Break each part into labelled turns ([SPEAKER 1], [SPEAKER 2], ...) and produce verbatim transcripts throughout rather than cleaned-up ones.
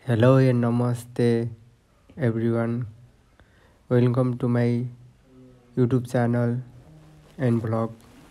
[SPEAKER 1] Hello and namaste everyone. Welcome to my YouTube channel and vlog.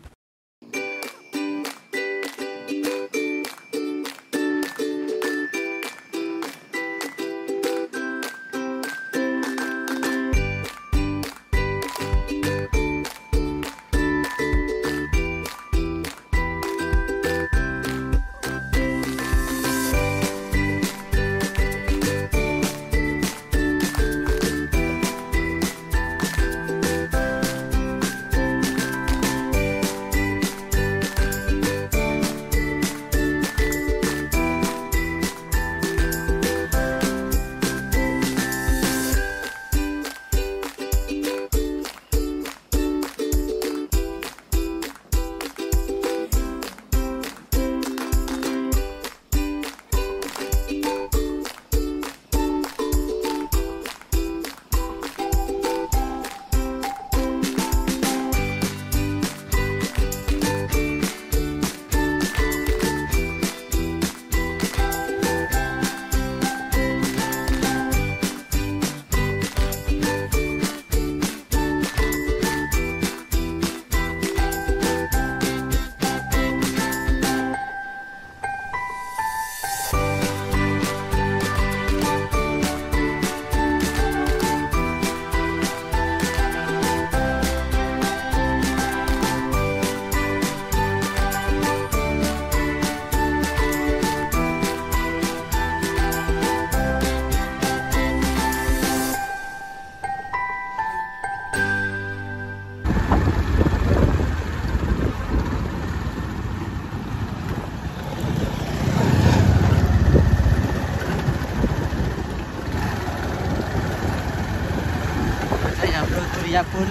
[SPEAKER 2] या पुल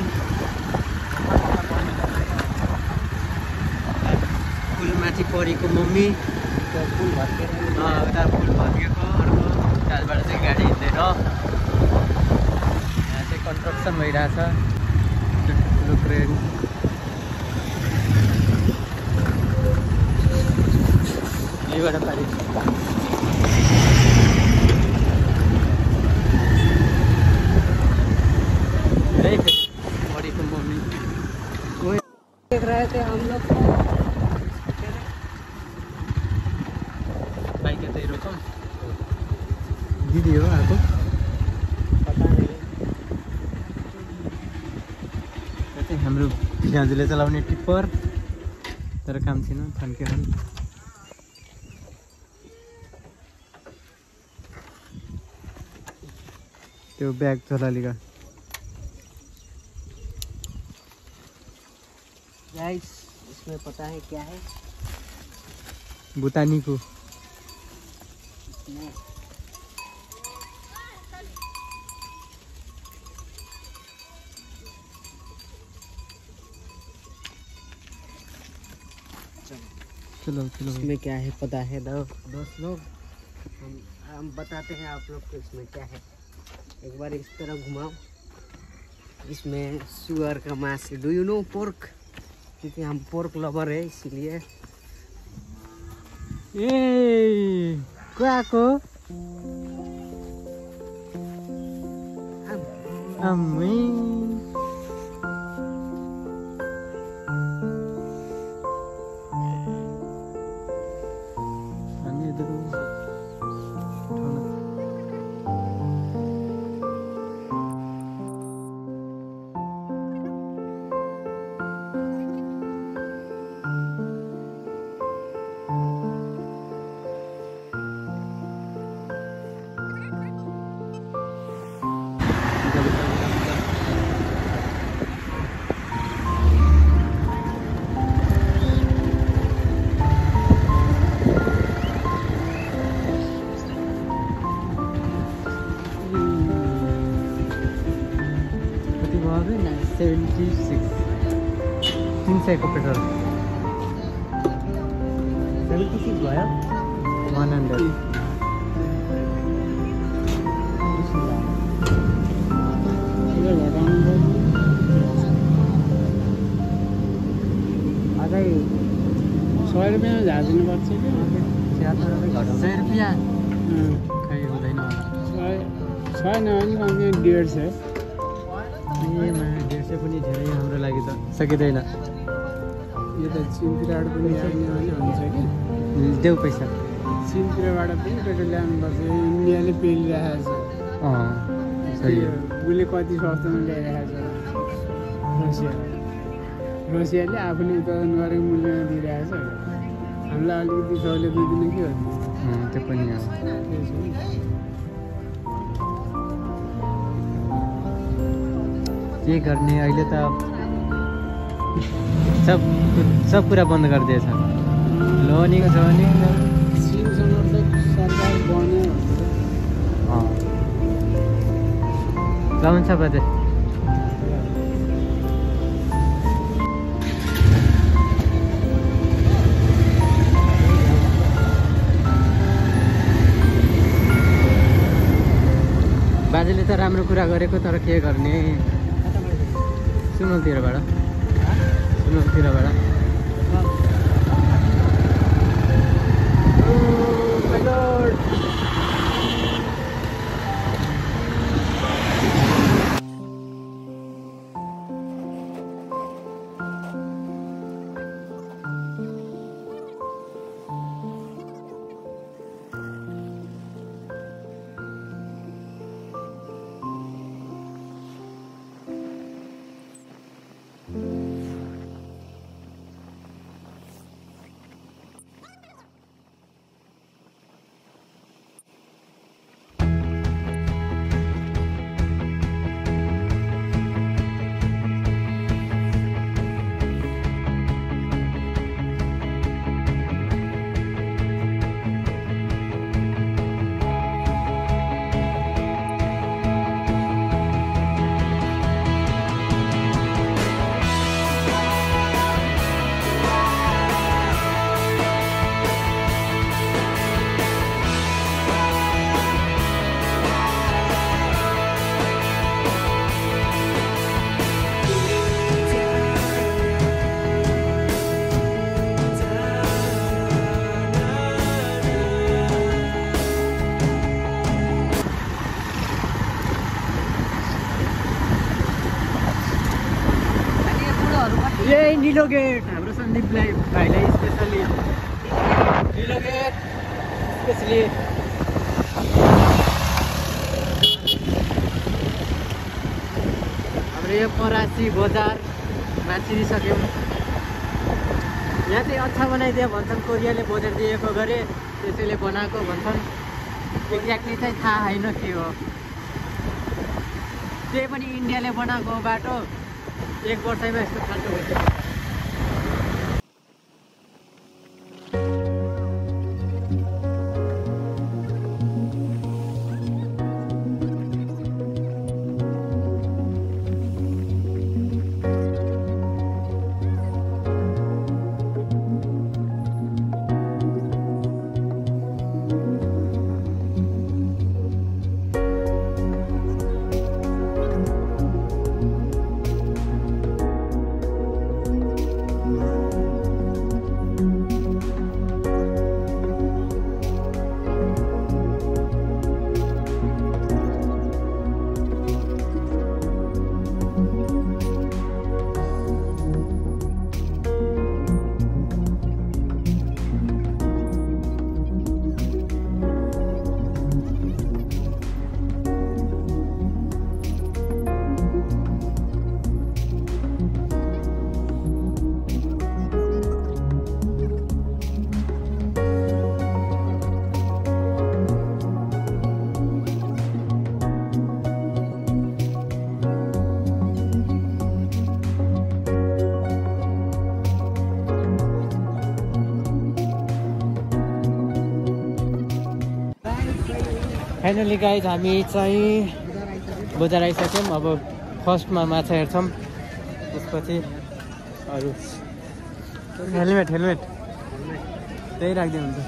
[SPEAKER 2] पुल माथि परेको mummy पुल भत्किएर उता पुल भत्किएको अर्को कालबाट चाहिँ गाडी हिँड्दैन। यहाँ चाहिँ कन्स्ट्रक्सन भइरहेछ ठुलो क्रेन। यहीबाट पारि बड़ी को मम्मी देख रहे थे हम लोग को भाई कहते रुको दीदी हो आपको पता नहीं कहते हाम्रो दाजुले चलाउने टिप्पर तर काम छैन थन्केर त्यो ब्याग चलालिगा
[SPEAKER 3] गाइस इसमें पता है क्या है?
[SPEAKER 1] भूटानी को
[SPEAKER 3] इसमें
[SPEAKER 1] चलो चलो
[SPEAKER 3] इसमें क्या है पता है दो दोस्त लोग हम हम बताते हैं आप लोग को इसमें क्या है। एक बार इस तरह घुमाओ। इसमें सुअर का मांस। Do you know pork? क्योंकि हम पोर्क लवर है इसीलिए।
[SPEAKER 1] ए क्वाको अम्मी सेवेंटी सिक्स तीन सयको पेट्रोल
[SPEAKER 3] सेवेंटी सिक्स भयो
[SPEAKER 1] वान हन्ड्रेड
[SPEAKER 3] अझै सय रुपियाँ झारिदिनु पर्छ कि
[SPEAKER 1] सय रुपियाँ खै हुँदैन छैन भने डेढ सय
[SPEAKER 2] ए मा डेढ सय पनि धेरै हाम्रो लागि त सकिँदैन।
[SPEAKER 1] यो त चिनतिरबाट पनि ल्याउने भने हुन्छ कि
[SPEAKER 2] देऊ पैसा
[SPEAKER 1] चिनतिरबाट पनि पेट्रोल ल्याउनुपर्छ। इन्डियाले पेलिरहेको छ।
[SPEAKER 2] अँ सही हो।
[SPEAKER 1] उसले कति सस्तोमा ल्याइरहेको छ रसिया रसियाले आफूले उत्पादन गरेको मूल्यमा दिइरहेको छ। हामीलाई अलिकति सहुलियत दिँदैन के हो
[SPEAKER 2] त्यो पनि हो। के गर्ने अहिले त सब सब कुरा बन्द गरिदिएछ। लोनिङ जोनिङ
[SPEAKER 1] चिनसँग त सरकार बन्यो
[SPEAKER 2] ल हुन्छ बाजे। बाजेले त राम्रो कुरा गरेको तर के गर्ने सुनौलतिरबाट सुनौलतिरबाट यही निलो गेट हाम्रो सन्दीपलाई भाइलाई स्पेसली निलो गेट स्पेसली हाम्रो यो परासी बजार माछिसक्यौँ। यहाँ चाहिँ अच्छा बनाइदियो भन्छन्, कोरियाले बजार दिएको गरे त्यसैले बनाएको भन्छन्। एक्ज्याक्टली चाहिँ थाहा होइन के हो। त्यही पनि इन्डियाले बनाएको बाटो एक वर्षैमा यस्तो खाल्टो भइसक्यो। फाइनली गाइज हामी चाहिँ बजार आइसक्यौँ। अब फर्स्टमा माछा हेर्छौँ, त्यसपछि अरू। हेलमेट हेलमेट त्यही राख्दै हुन्छ।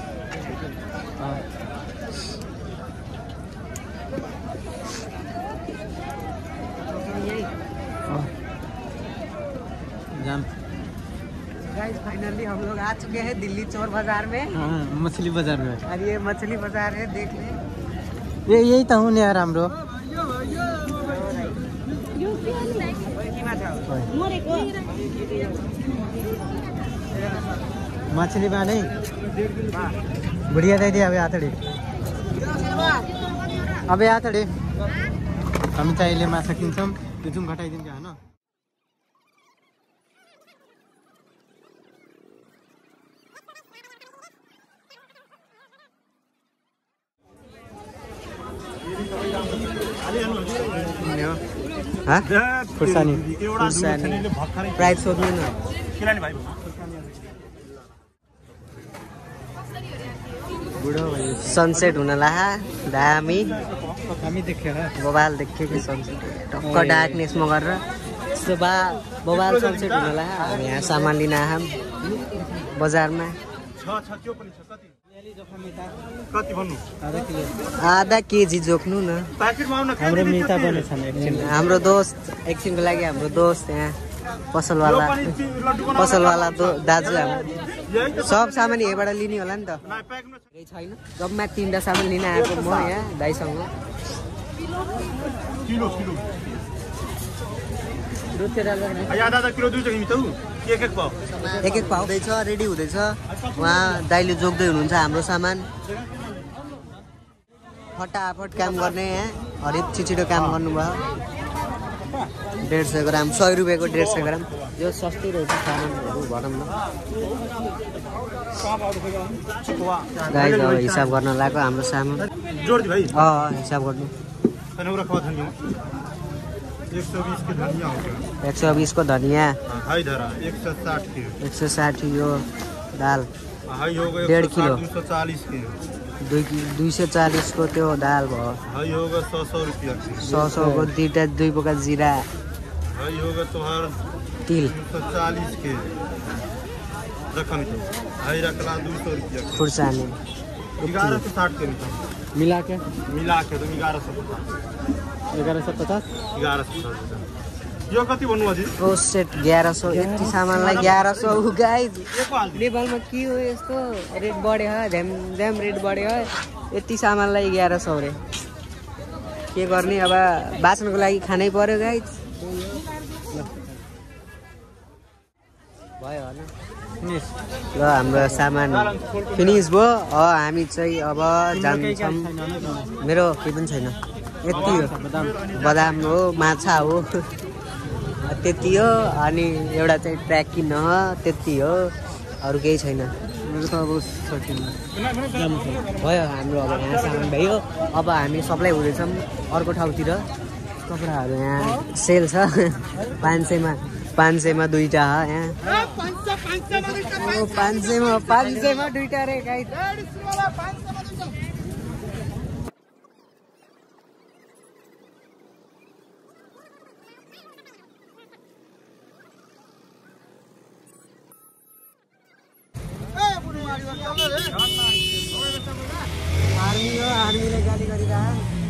[SPEAKER 2] जाम
[SPEAKER 3] गाइस फाइनली हम लोग आ चुके हैं दिल्ली चोर बाजार में।
[SPEAKER 2] हाँ, मछली बाजार में।
[SPEAKER 3] और ये मछली बाजार है, देख ले।
[SPEAKER 2] ये यही तो हूँ यार हाम्रो। मछली बाने बुढ़िया दे दिया अबे आतड़े अबे आतड़े हामी चाहिँ अहिले माछा किन्छौँ त्यो जुम घटाइदिन्छ हैन हाँ खुर्सानी खुर्सानी प्राइस सोध्नु न किन भाइ बुढो भयो सनसेट हुन लाहा दामी हामी देखेर बबाल देख्यो कि सनसेट टक्क डार्कनेसमा गरेर यस्तो बा बबाल सनसेट हुन लाहा हामी यहाँ सामान लिन आहाम बजारमा कति भन्नु आधा केजी जोख्नु न हाम्रो मिता पनि छन् एकछिन हाम्रो दोस्त एकछिनको लागि हाम्रो दोस्त यहाँ पसलवाला पसलवाला दाजु हाम्रो सब सामान यहीँबाट लिने होला नि त छैन जम्मा तिनवटा सामान लिन आएको म यहाँ दाइसँग एक एक पाउ हुँदैछ रेडी हुँदैछ उहाँ दाइले जोग्दै हुनुहुन्छ हाम्रो सामान फटाफट काम गर्ने यहाँ हरेक छिटो काम गर्नुभयो डेढ सय ग्राम सय रुपियाँको डेढ सय ग्राम यो सस्तै रहेछ सामानहरू भनौँ न गाइस अब हिसाब गर्न लाग्यो हाम्रो सामान अँ हिसाब गर्नु एक सौ बीस को धनिया एक सौ साठी यो दाल डेढ़ किलो दुई सौ चालीस को त्यो दाल भयो सौ सौ को दुईटा दुई बोका जीरा तिल खुर्सानी मिला के मिला के तो ग्यारह सौ ग्यारह सौ पचास ग्यारह सौ यो कति भन्नु अझै ओ सेट ग्यारह सौ यति सामानलाई ग्यारह सौ गाइस नेपालमा के हो यस्तो रेट बढ्यो ह ध्याम ध्याम रेट बढ्यो ह यति सामानलाई ग्यारह सौ रे के गर्ने अब बाँच्नको लागि खानै पर्यो गाइस भयो हैन फिनिश ल हाम्रो सामान फिनिश भयो हामी चाहिँ अब जान्छौँ मेरो केही पनि छैन यति हो बदाम हो माछा हो त्यति हो अनि एउटा चाहिँ ट्र्याक किन्न हो त्यति हो अरू केही छैन मेरो त अब भयो हाम्रो अब यहाँ सामान भयो अब हामी सप्लाई हुँदैछौँ अर्को ठाउँतिर कपडाहरू यहाँ सेल छ पाँच सयमा पाँच सयमा दुईवटा हो यहाँ पाँच सयमा पाँच सयमा दुईवटा रे गाइस आर्मी हो आर्मीले गाली गरिरह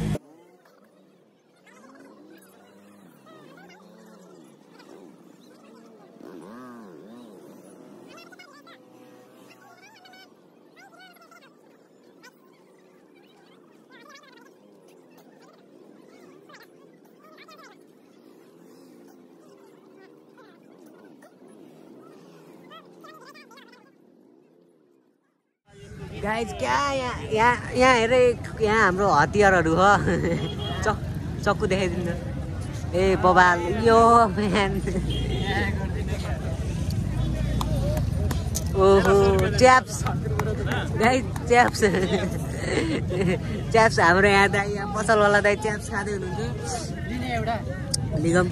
[SPEAKER 2] गाइस क्या यहाँ यहाँ यहाँ हेर यहाँ हाम्रो हतियारहरू हो चक चक्कु देखाइदिनु ए बबाल यो म्यान ओहो च्याप्स गाइस च्याप्स च्याप्स हाम्रो यहाँ दाइ यहाँ पसलवाला दाइ च्याप्स खाँदै हुनुहुन्छ लिने एउटा लिगम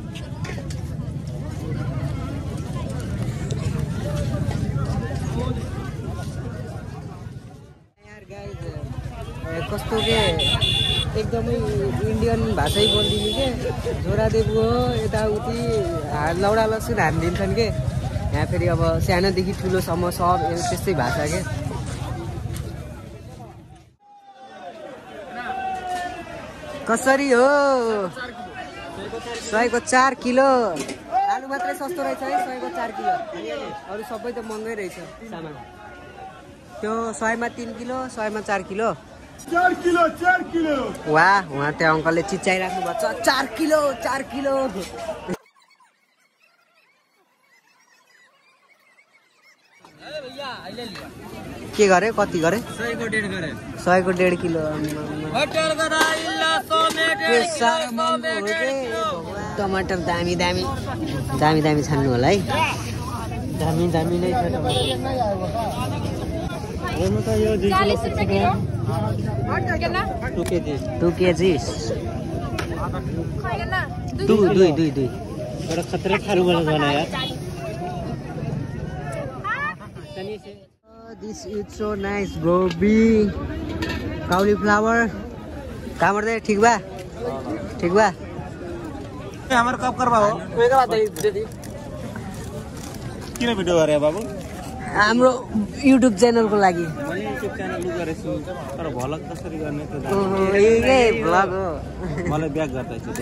[SPEAKER 2] कस्तो के एकदमै इन्डियन भाषै बोलिदिने के झोरादेव हो यताउति लौडा लसुन हानिदिन्छन् के यहाँ फेरि अब सानोदेखि ठुलोसम्म सब त्यस्तै भाषा के कसरी हो सयको चार किलो आलु मात्रै सस्तो रहेछ है सयको चार किलो अरू सबै त महँगै रहेछ सामान त्यो सयमा तिन किलो सयमा चार किलो चार किलो चार किलो वाह उहाँ त्यो अङ्कलले चिच्याइराख्नु भएको छ चार किलो चार किलो
[SPEAKER 3] के गरे कति गरे
[SPEAKER 2] सयको डेढ गरे
[SPEAKER 3] सयको डेढ किलो टमाटर दामी दामी दामी दामी छान्नु होला है दामी दामी नै छ टु केजिस दुई दुई दुई दुई
[SPEAKER 2] एउटा खतरा खानु वाला खाना यार
[SPEAKER 3] this is so nice gobi cauliflower कामर दे ठीक बा ठीक बा
[SPEAKER 2] हाम्रो कप करबा हो कोइका बात दे किन भिडियो गरे बाबु
[SPEAKER 3] हाम्रो युट्युब च्यानलको लागि
[SPEAKER 2] मैले युट्युब च्यानल लु गरेछु तर भ्लग कसरी गर्ने त
[SPEAKER 3] यही भ्लग हो
[SPEAKER 2] मलाई ब्याक गर्दै छ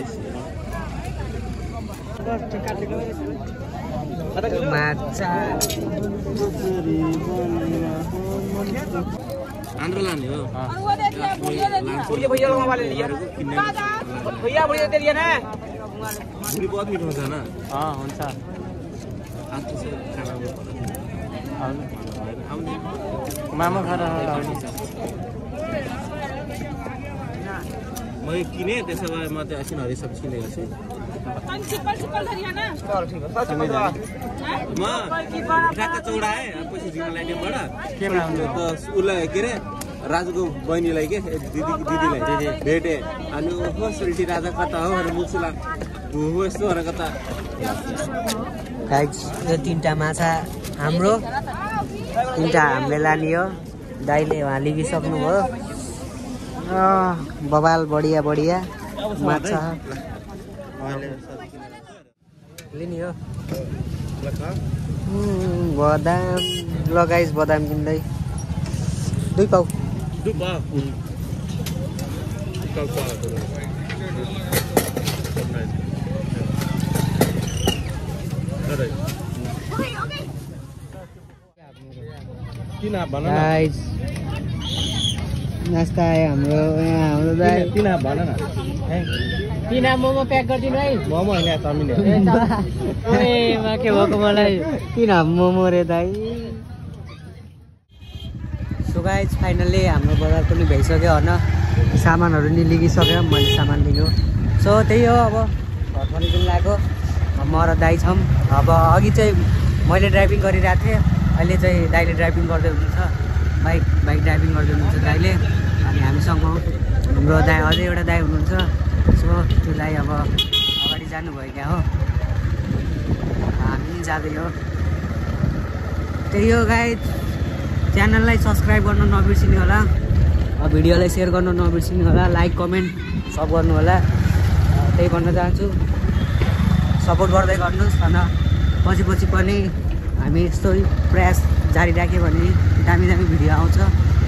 [SPEAKER 3] माछा
[SPEAKER 2] आन्द्र लाने हो
[SPEAKER 4] भैया भैया लोग वाले लिया भैया भैया दे लिया ना
[SPEAKER 2] भुडी बहुत मिठो हुन्छ हैन
[SPEAKER 1] अ हुन्छ
[SPEAKER 2] आजको खाना आउने
[SPEAKER 1] मामा खाना आउने छ
[SPEAKER 2] म किने त्यसो भए म चाहिँ असिन हरि सब्जी लिएको छु
[SPEAKER 4] सिम्पल सिम्पल धरिया ना
[SPEAKER 2] चल ठीक हो सच में म ढाका चौडाए पछि जिम लाइनबाट
[SPEAKER 1] के आउने
[SPEAKER 2] त उसलाई के रे राजुको बहिनीलाई के दिदी दिदीलाई दिदी भेटे अनि हो सेल्टी राजा कता हो भनेर मुसुला हो यस्तो भनेर कता
[SPEAKER 3] गाइस यो तीनटा माछा हाम्रो तीनटा हामीले लाने हो दाइले उहाँ लिगिसक्नु भयो बबाल बढिया बढिया माछा लिने हो बदाम लगाइस बदाम किन्दै दुई पाउ
[SPEAKER 2] दुबा किन भन न
[SPEAKER 3] गाइस नास्ता आयो हाम्रो यहाँ हाम्रो दाइ
[SPEAKER 2] किन भन न
[SPEAKER 3] तिना मोमो प्याक गरिदिनु है
[SPEAKER 2] मोमो हैन चाउमिन
[SPEAKER 3] ए मा के भएको मलाई तिना मोमो रे दाइ सो गाइस फाइनली हाम्रो बजार पनि भइसक्यो होइन सामानहरू नि लिगिसक्यो मैले सामान लिनु सो त्यही हो अब घर पनि पनि लाग्यो म र दाइ छौँ अब अघि चाहिँ मैले ड्राइभिङ गरिरहेको थिएँ अहिले चाहिँ दाइले ड्राइभिङ गर्दै हुनुहुन्छ बाइक बाइक ड्राइभिङ गर्दै हुनुहुन्छ दाइले अनि हामीसँग हाम्रो दाइ अझै एउटा दाइ हुनुहुन्छ सो त्यो दाइ अब अगाडि जानुभयो क्या हो हामी पनि जाँदै हो त्यही हो गाइस च्यानललाई सब्सक्राइब गर्न नबिर्सिनु होला भिडियोलाई सेयर गर्न नबिर्सिनु होला लाइक कमेन्ट सब गर्नु होला त्यही भन्न चाहन्छु सपोर्ट गर्दै गर्नुहोस् न पछि पछि पनि हामी यस्तो प्रयास जारी राख्यो भने दामी दामी भिडियो आउँछ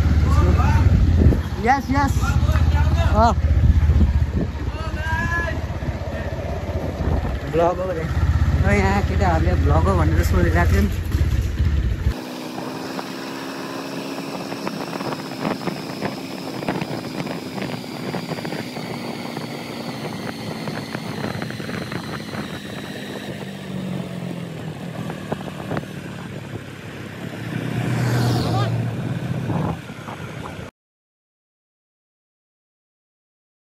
[SPEAKER 3] यस यस अँ भ्लग हो रे यहाँ केटाहरूले भ्लग हो भनेर सोधिरहेको थियो